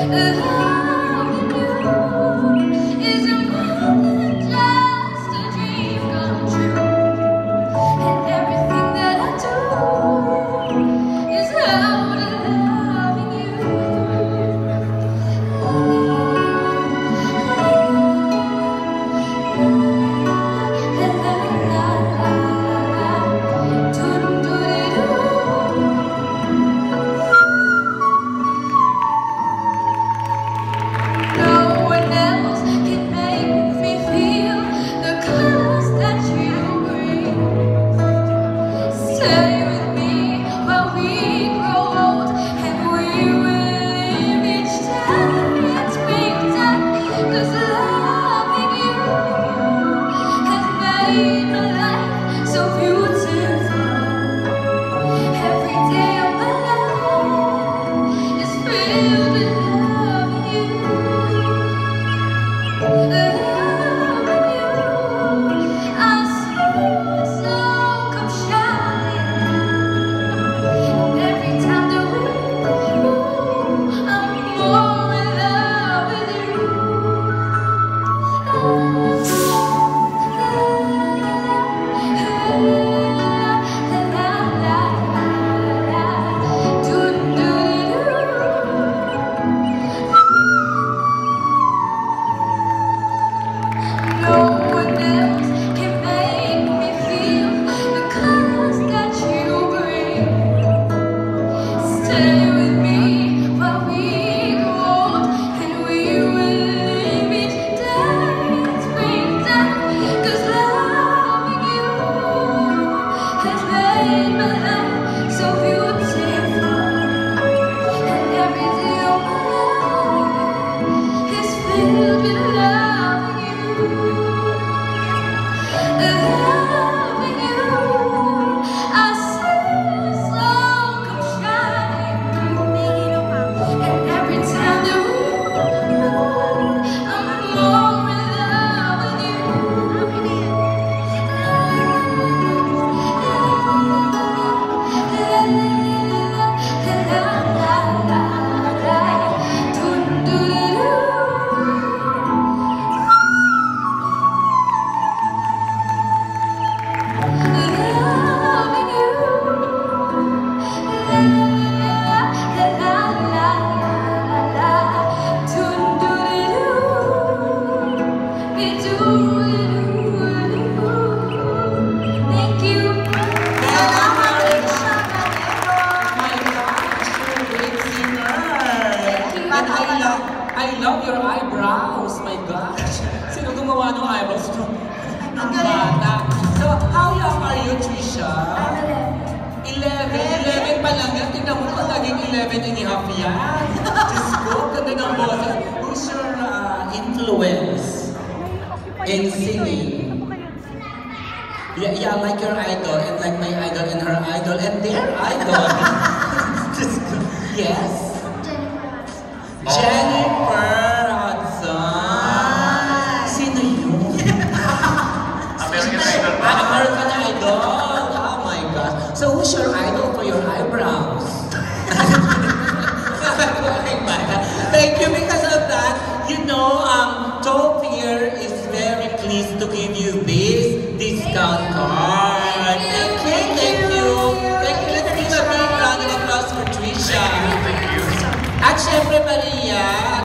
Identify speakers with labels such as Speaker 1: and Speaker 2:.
Speaker 1: I love your eyebrows. My gosh. Sino gumawa ng eyebrows nyo? Ang bata. So, how young are you, Trixia? 11. 11 pa lang yan. Tingnan mo kung naging 11 and a half yan. Diyos ko, ganda ng boses. Who's your influence in singing? Yeah, like your idol, and like my idol, and her idol, and their idol. Just, yes? Jennifer Hudson. Sino yun?
Speaker 2: American Idol.
Speaker 1: American Idol. Oh my gosh. So who's your idol for your eyebrows? Thank you because of that. You know, Top here is very pleased to give you this discount card. Thank you. Let's give a big round of applause for Trixia.
Speaker 2: Thank you.
Speaker 1: At syempre, Maria,